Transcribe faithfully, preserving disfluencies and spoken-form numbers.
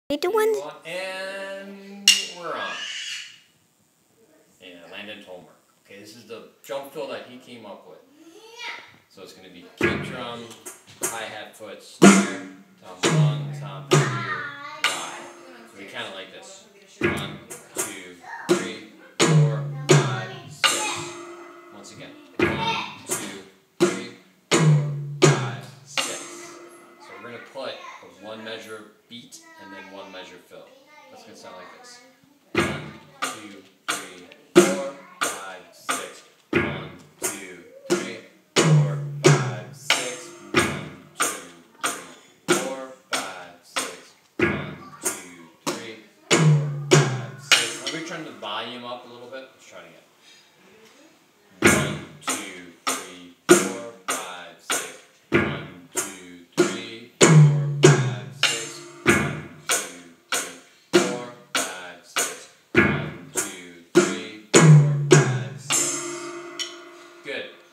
Three, two, one. And we're on. Yeah, Landen homework. Okay, this is the jump fill that he came up with. So it's going to be kick drum, hi-hat foot, snare, tom one, tom two, ride. So we kind of like this. One, two, three, four, five, six. Once again. One, two, three, four, five, six. So we're going to put a one measure beat and then one measure fill. That's going to sound like this. One, two, three, four, five, six. One, two, three, four, five, six. One, two, three, four, five, six. One, two, three, four, five, six. Let me turn the volume up a little bit. Let's try it again. One, two, three, four, five, six. One, two, three, four, five, six. One, two, three, four, five, six. One, two, three, four, five, six. Good.